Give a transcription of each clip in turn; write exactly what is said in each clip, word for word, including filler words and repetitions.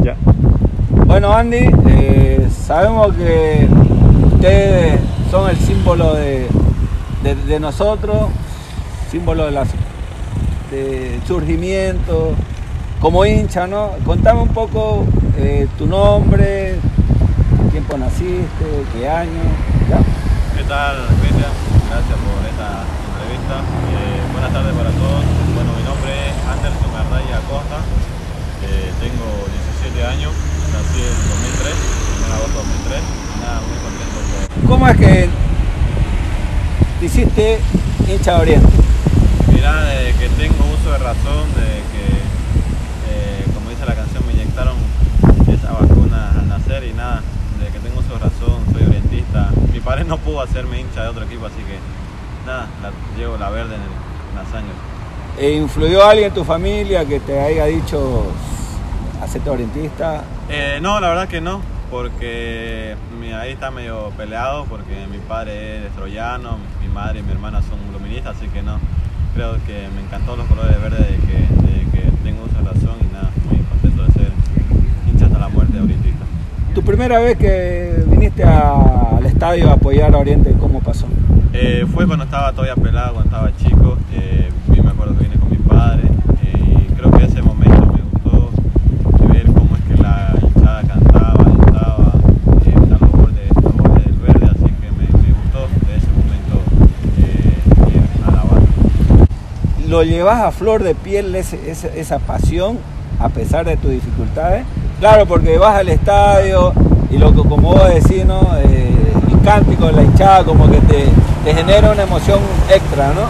Ya. Bueno, Andy, eh, sabemos que ustedes son el símbolo de, de, de nosotros, símbolo de la, de surgimiento, como hincha, ¿no? Contame un poco eh, tu nombre, qué tiempo naciste, qué año. ¿Ya? ¿Qué tal, Cristian? Gracias por esta entrevista. Eh, buenas tardes para todos. Bueno, mi nombre es Anderson Ardaya Acosta. Eh, tengo diecisiete años, nací en dos mil tres, en agosto de dos mil tres. Nada, muy contento por... ¿Cómo es que te hiciste hincha de Oriente? Mirá, desde que tengo uso de razón, desde que, eh, como dice la canción, me inyectaron esa vacuna al nacer y nada, desde que tengo uso de razón, soy orientista. Mi padre no pudo hacerme hincha de otro equipo, así que nada, la, llevo la verde en, el, en la sangre. ¿E influyó alguien en tu familia que te haya dicho hacete orientista? Eh, no, la verdad que no, porque mi, ahí está medio peleado, porque mi padre es troyano, mi madre y mi hermana son luministas, así que no. Creo que me encantó los colores verdes de que, de que tengo uso de razón y nada, muy contento de ser hincha hasta la muerte de orientista. ¿Tu primera vez que viniste a, al estadio a apoyar a Oriente, cómo pasó? Eh, fue cuando estaba todavía pelado, cuando estaba chico. Eh, me acuerdo que vine con mi padre eh, y creo que ese momento me gustó ver cómo es que la hinchada cantaba, gritaba, eh, los bordes, los bordes del verde, así que me, me gustó de ese momento eh, ir a la banda. ¿Lo llevas a flor de piel ese, esa, esa pasión a pesar de tus dificultades? Claro, porque vas al estadio y lo que, como vos decís, ¿no? Eh, el cántico de la hinchada como que te, te genera una emoción extra, ¿no?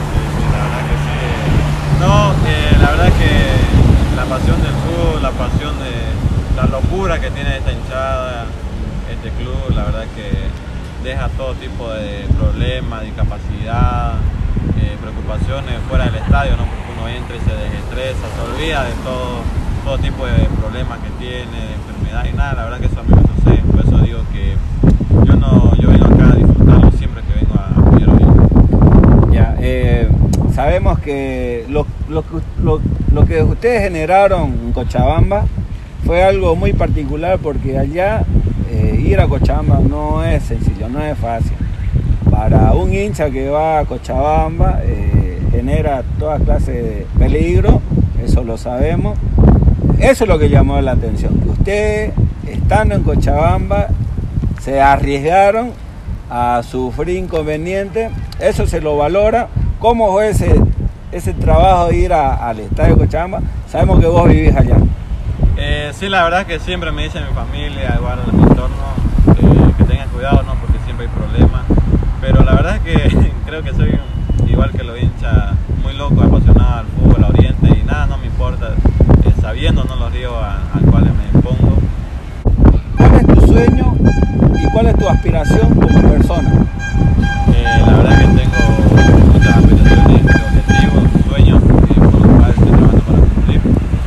No, eh, la verdad que la pasión del fútbol, la pasión de la locura que tiene esta hinchada, este club, la verdad que deja todo tipo de problemas, discapacidad, eh, preocupaciones fuera del estadio, ¿no? Porque uno entra y se desestresa, se olvida de todo, todo tipo de problemas que tiene, de enfermedad y nada, la verdad que eso a mí me sucede, por eso digo que yo no, yo vengo acá a disfrutarlo siempre que vengo a apoyar hoy. Ya, eh, sabemos que lo, lo, lo, lo que ustedes generaron en Cochabamba fue algo muy particular porque allá eh, ir a Cochabamba no es sencillo, no es fácil. Para un hincha que va a Cochabamba eh, genera toda clase de peligro, eso lo sabemos. Eso es lo que llamó la atención, que ustedes estando en Cochabamba se arriesgaron a sufrir inconvenientes, eso se lo valora. ¿Cómo fue ese, ese trabajo de ir a, al estadio de Cochabamba? Sabemos que vos vivís allá. Eh, sí, la verdad es que siempre me dice mi familia, igual en mi entorno, eh, que tengan cuidado, ¿no? Porque siempre hay problemas. Pero la verdad es que creo que soy igual que los hinchas, muy loco, apasionado al fútbol, a Oriente y nada, no me importa, eh, sabiendo no los ríos al cual me pongo. ¿Cuál es tu sueño y cuál es tu aspiración como persona? Eh, la verdad que tengo muchas aspiraciones, objetivos, sueños eh, por los cuales estoy trabajando para cumplir.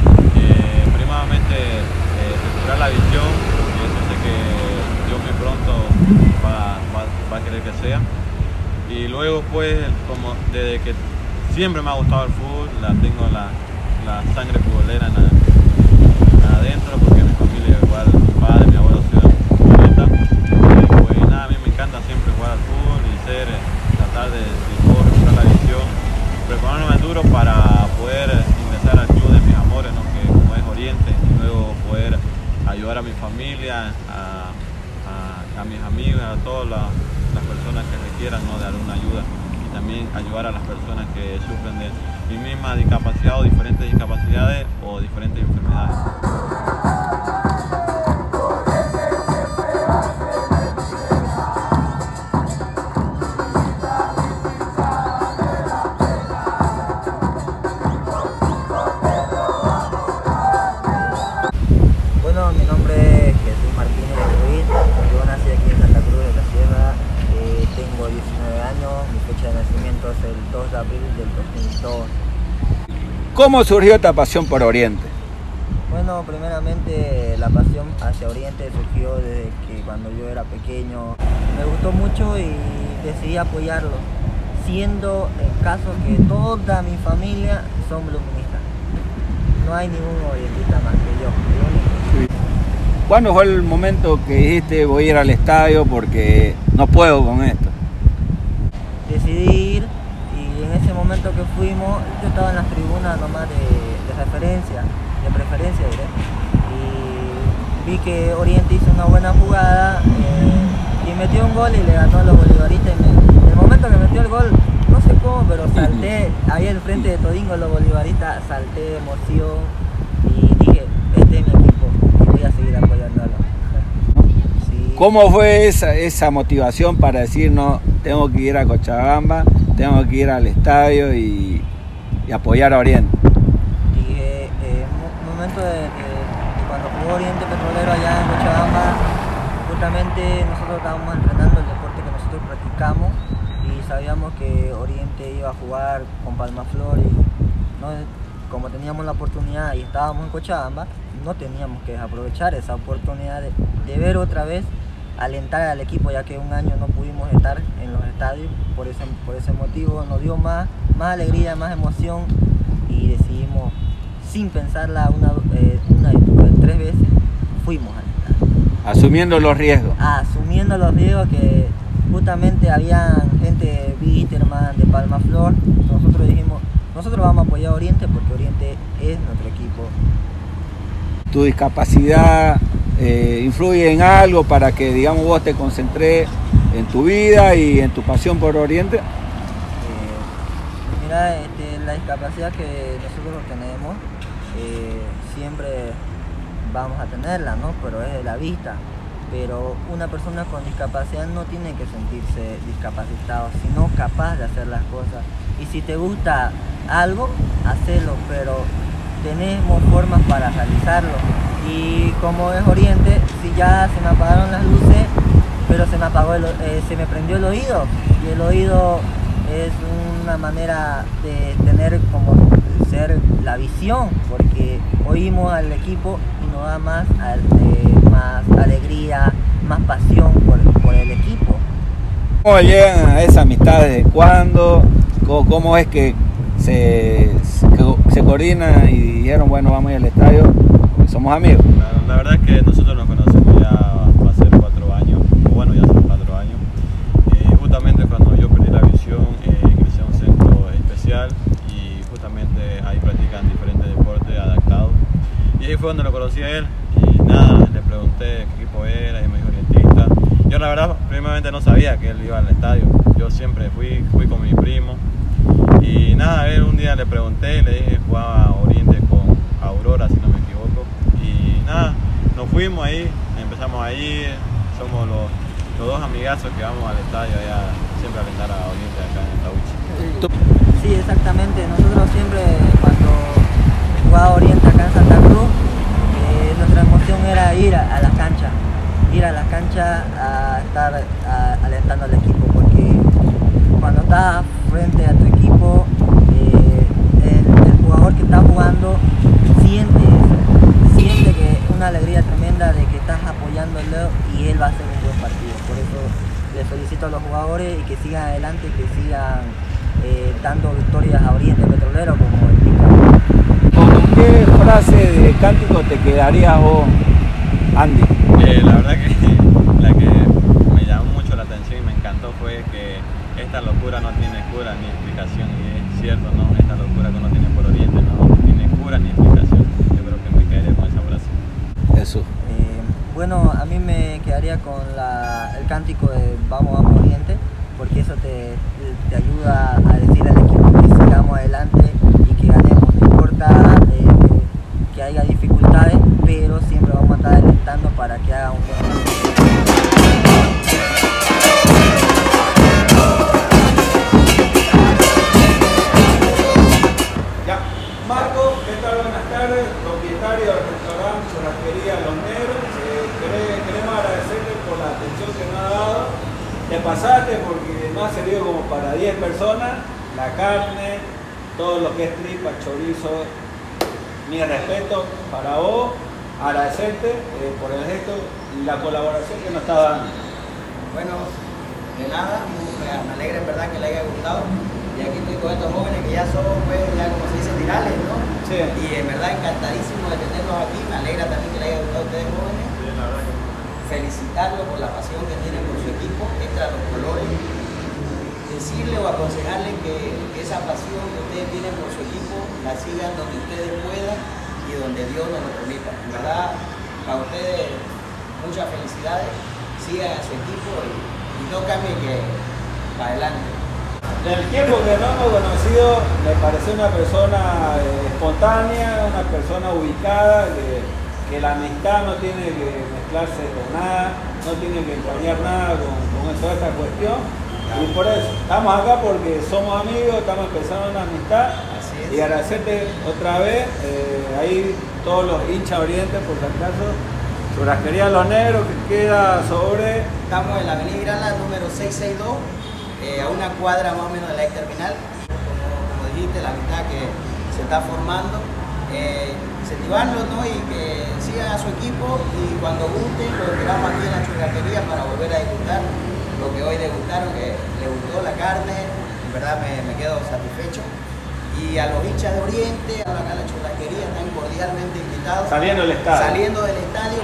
Eh, primeramente, eh, recuperar la visión, y eso sé que Dios muy pronto va, va, va a querer que sea. Y luego, pues, como desde que siempre me ha gustado el fútbol, la tengo la, la sangre futbolera en la, adentro, porque mi familia igual, mi padre, mi abuelo son futbolistas. Y pues nada, a mí me encanta siempre jugar al fútbol y ser, tratar de, de poder recuperar la visión, prepararme duro para poder ingresar al club de mis amores, ¿no? Que como es Oriente, y luego poder ayudar a mi familia, a, a, a mis amigos, a todas las, las personas que requieran, ¿no? De alguna ayuda, y también ayudar a las personas que sufren de mi misma discapacidad o diferentes discapacidades o diferentes enfermedades. Bueno, mi nombre es Jesús Martínez Ruiz, yo nací aquí en Santa Cruz de la Sierra, eh, tengo diecinueve años, mi fecha de nacimiento es el dos de abril del dos mil dos. ¿Cómo surgió esta pasión por Oriente? Bueno, primeramente la pasión hacia Oriente surgió desde que cuando yo era pequeño me gustó mucho y decidí apoyarlo, siendo el caso que toda mi familia son luministas. No hay ningún orientista más que yo, el único. ¿Cuándo fue el momento que dijiste voy a ir al estadio porque no puedo con esto? Decidí ir y en ese momento que fuimos, yo estaba en las tribunas nomás de, de referencia, de preferencia diré, y vi que Oriente hizo una buena jugada eh, y metió un gol y le ganó a los bolivaristas. Y me, en el momento que metió el gol, no sé cómo, pero salté ahí al frente de todingo los bolivaristas, salté de emoción y dije, este es mi equipo y voy a seguir apoyándolo. Sí. ¿Cómo fue esa, esa motivación para decir no, tengo que ir a Cochabamba, tengo que ir al estadio y, y apoyar a Oriente? Dije, eh, un momento de, de, de cuando jugó Oriente Petrolero allá en Cochabamba, justamente nosotros estábamos entrenando el deporte que nosotros practicamos y sabíamos que Oriente iba a jugar con Palmaflor y no, como teníamos la oportunidad y estábamos en Cochabamba, no teníamos que desaprovechar esa oportunidad de, de ver otra vez, alentar al equipo, ya que un año no pudimos estar en los estadios. Por ese, por ese motivo nos dio más, más alegría, más emoción y decidimos, sin pensarla una, eh, una y tres veces, fuimos al estadio. Asumiendo los riesgos. Asumiendo los riesgos que justamente había gente de Bitterman, de Palmaflor. Nosotros dijimos, nosotros vamos a apoyar a Oriente porque Oriente es nuestro equipo. ¿Tu discapacidad eh, influye en algo para que, digamos, vos te concentres en tu vida y en tu pasión por Oriente? Eh, mira, este, la discapacidad que nosotros tenemos, eh, siempre vamos a tenerla, ¿no? Pero es de la vista. Pero una persona con discapacidad no tiene que sentirse discapacitado, sino capaz de hacer las cosas. Y si te gusta algo, hacelo, pero tenemos formas para realizarlo. Y como es Oriente, si ya se me apagaron las luces, pero se me apagó el, eh, se me prendió el oído, y el oído es una manera de tener como ser la visión, porque oímos al equipo y nos da más, eh, más alegría, más pasión por, por el equipo. ¿Cómo llegan a esa amistad? ¿Desde cuándo? ¿Cómo, cómo es que se, que se coordinan y dijeron, bueno, vamos a ir al estadio, somos amigos? Claro, la verdad es que nosotros nos conocemos ya va a ser cuatro años, o bueno, ya son cuatro años. Eh, justamente cuando yo perdí la visión, eh, ingresé a un centro especial y justamente ahí practican diferentes deportes adaptados. Y ahí fue donde lo conocí a él y nada, le pregunté qué equipo era y me dijo Orientista. Yo la verdad, primeramente no sabía que él iba al estadio. Yo siempre fui, fui con mi primo y nada, a él un día le pregunté y le dije jugaba Oriente con Aurora, si no me equivoco. Y nada, nos fuimos ahí, empezamos a ir, somos los, los dos amigazos que vamos al estadio allá, siempre a alentar a Oriente acá en Tauchi. Sí, exactamente. Nosotros siempre cuando jugaba Oriente acá en Santa Cruz, eh, nuestra emoción era ir a, a la cancha, ir a la cancha a estar a, alentando al equipo, porque cuando estás frente a tu equipo, eh, el, el jugador que está jugando siente siente que es una alegría tremenda de que estás apoyándolo y él va a hacer un buen partido. Por eso les felicito a los jugadores y que sigan adelante y que sigan eh, dando victorias a Oriente Petrolero como el equipo. ¿Con qué frase de cántico te quedarías vos, Andy? Eh, la verdad que la que me llamó mucho la atención y me encantó fue que esta locura no tiene cura ni explicación, y es cierto, ¿no? Esta locura que uno tiene por Oriente no tiene cura ni explicación. Yo creo que me quedaría con esa frase. Eso. Eh, bueno, a mí me quedaría con la, el cántico de Vamos, vamos Oriente, porque eso te, te ayuda a decir al equipo que sigamos adelante y que ganemos, no importa eh, que haya dificultades, pero siempre vamos a estar alentando para que haga un buen partido. Marco, ¿qué tal? Buenas tardes, propietario del restaurante Churrasquería Los Negros. Eh, queremos, queremos agradecerte por la atención que nos ha dado. Te pasaste porque no ha servido como para diez personas, la carne, todo lo que es tripa, chorizo. Mi respeto para vos, agradecerte eh, por el gesto y la colaboración que nos está dando. Bueno, de nada, me alegra en verdad que le haya gustado. Y aquí estoy con estos jóvenes que ya son, pues, ya como se dice, virales, ¿no? Sí. Y en verdad encantadísimo de tenerlos aquí. Me alegra también que le haya gustado a ustedes jóvenes. Sí, la felicitarlo por la pasión que tiene por su equipo, extra los colores, decirle o aconsejarle que esa pasión que ustedes tienen por su equipo la sigan donde ustedes puedan y donde Dios nos lo permita. En verdad, para ustedes muchas felicidades, sigan a su equipo y, y no cambien, que para adelante. Del tiempo que no hemos conocido, me parece una persona eh, espontánea, una persona ubicada, que, que la amistad no tiene que mezclarse con nada, no tiene que empañar nada con, con toda esta cuestión. Y por eso, estamos acá porque somos amigos, estamos empezando una amistad. Así es. Y agradecerte otra vez, eh, ahí todos los hinchas orientes, por si acaso, Churrasquería Los Negros, que queda sobre... Estamos en la avenida Irala, número seiscientos sesenta y dos, eh, a una cuadra más o menos de la ex terminal. Como, como dijiste, la amistad que se está formando. Eh, incentivarlos, ¿no? Y que sigan a su equipo, y cuando gusten, lo esperamos aquí en la churrasquería para volver a disfrutar lo que hoy degustaron, que les gustó la carne, en verdad me, me quedo satisfecho. Y a los hinchas de Oriente, acá a la churrasquería, están cordialmente invitados. Saliendo del estadio. Saliendo del estadio.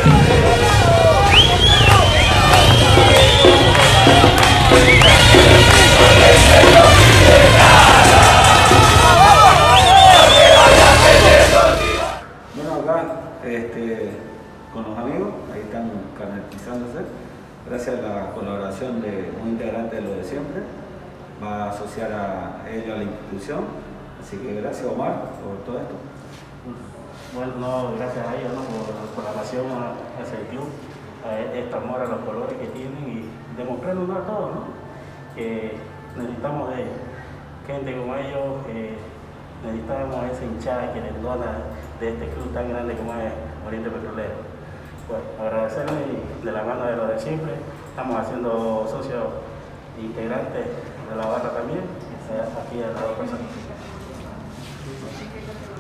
Bueno, acá este, con los amigos, ahí están carnetizándose. Gracias a la colaboración de un integrante de Lo de Siempre, va a asociar a ellos a la institución. Así que gracias, Omar, por todo esto. Bueno, no, gracias a ellos, ¿no? por, por la pasión hacia el club, a este amor a los colores que tienen, y demostrarnos a todos, ¿no? Que necesitamos de gente como ellos, que necesitamos esa hinchada que les dona de este club tan grande como es Oriente Petrolero. Pues agradecerle, y de la mano de Lo de Siempre, estamos haciendo socios integrantes de la barra también, aquí a las dos personas.